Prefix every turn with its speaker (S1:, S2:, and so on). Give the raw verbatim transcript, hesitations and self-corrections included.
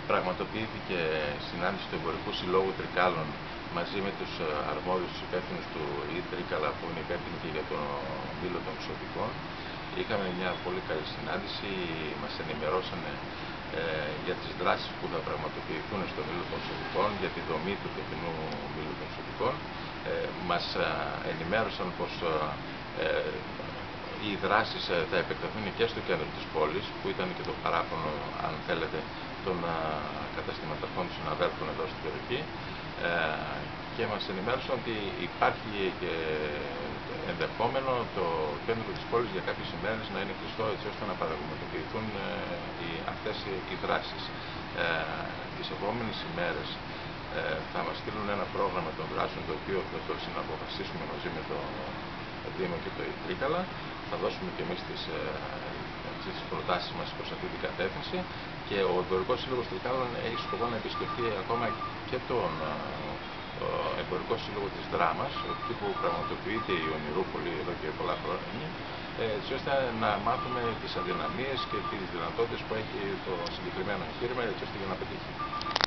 S1: πραγματοποιήθηκε συνάντηση του Εμπορικού Συλλόγου Τρικάλων μαζί με τους αρμόδιους υπεύθυνους του ΙΕ Τρίκαλα, που είναι υπεύθυνοι και για τον μήλο των Ξωτικών. Είχαμε μια πολύ καλή συνάντηση, μας ενημερώσαν ε, για τις δράσεις που θα πραγματοποιηθούν στο μήλο των Ξωτικών, για τη δομή του τεχνού μήλου των Ξωτικών. Ε, μας ενημέρωσαν πως ε, οι δράσεις θα επεκταθούν και στο κέντρο της πόλης, που ήταν και το παράπονο, αν θέλετε, των καταστηματαρχών των συναδέλφων εδώ στην περιοχή, ε, και μας ενημέρωσαν ότι υπάρχει και ενδεχόμενο το κέντρο της πόλης για κάποιες ημέρες να είναι κλειστό, έτσι ώστε να πραγματοποιηθούν ε, οι, αυτές οι δράσεις. Ε, τις επόμενες ημέρες ε, θα μας στείλουν ένα πρόγραμμα των δράσεων, το οποίο θα το συναποφασίσουμε μαζί με το Δήμο και το ΙΕ Τρίκαλα. Θα δώσουμε και εμείς τις, τις προτάσεις μας προς αυτή την κατεύθυνση, και ο Εμπορικός Σύλλογος Τρικάλων έχει σκοπό να επισκεφτεί ακόμα και τον Εμπορικό Σύλλογο της Δράμας, εκεί που πραγματοποιείται η Ονειρούπολη εδώ και πολλά χρόνια, έτσι ώστε να μάθουμε τις αδυναμίες και τις δυνατότητες που έχει το συγκεκριμένο εγχείρημα, έτσι ώστε για να πετύχει.